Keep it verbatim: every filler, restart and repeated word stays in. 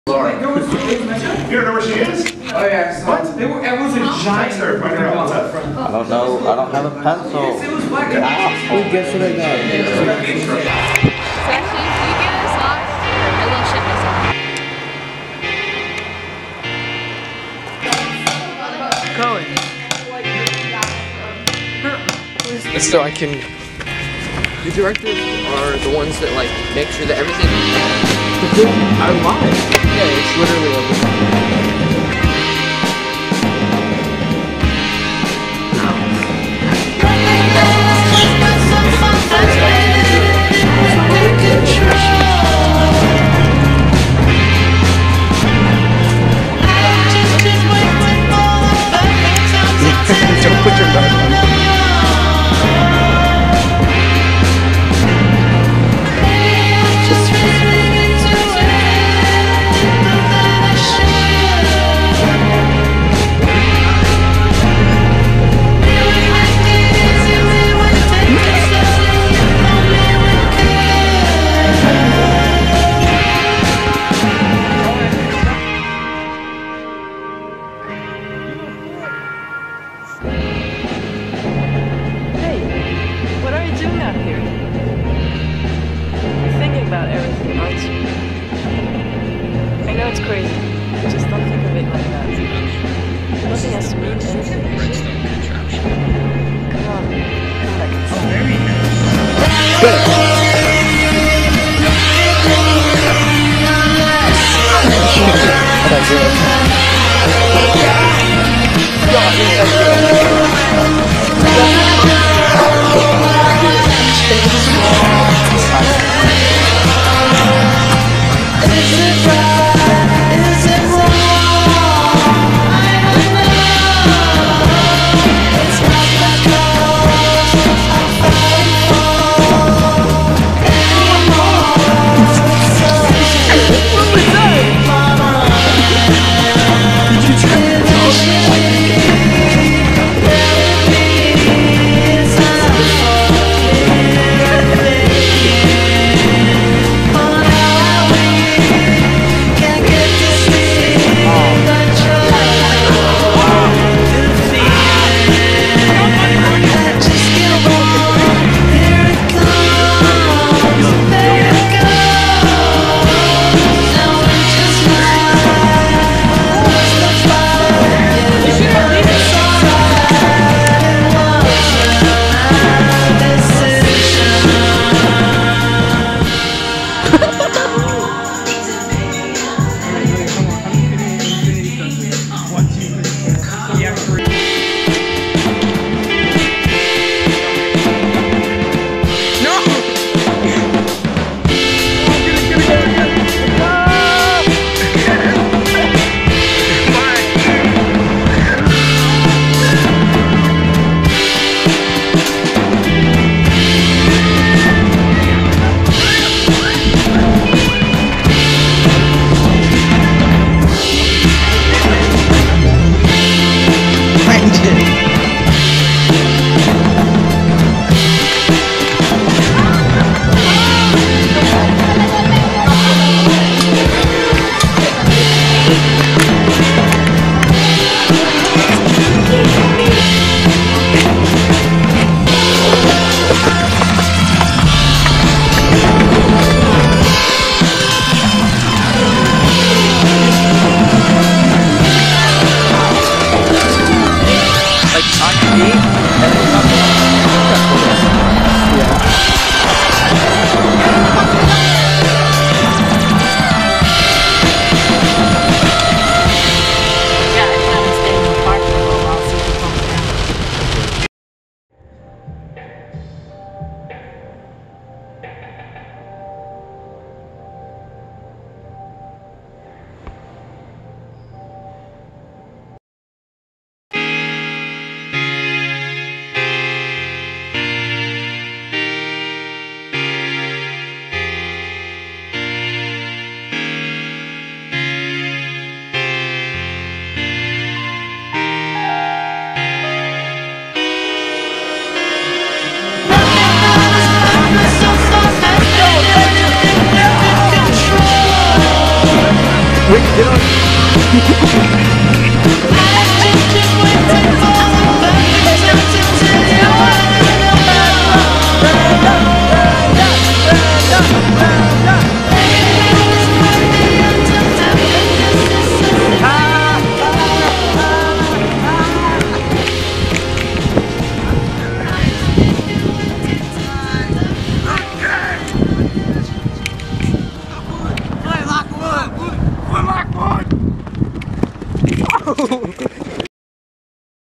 Laura. You don't know where she is? Oh yeah. What? It, it was a giant. Her, find her out. I don't know. I don't have a pencil. Yes, it was black. Who guess what I got? So actually, if you get a sock, I will ship this off. Cohen. So I can. The directors are the ones that like make sure that everything. I lied. Yeah, it's literally like. Don't put your mouth on. What are you doing out here? You're thinking about everything, aren't you? I know it's crazy, but just don't think of it like that. Nothing has to mean anything. Come on, come back inside. Get on.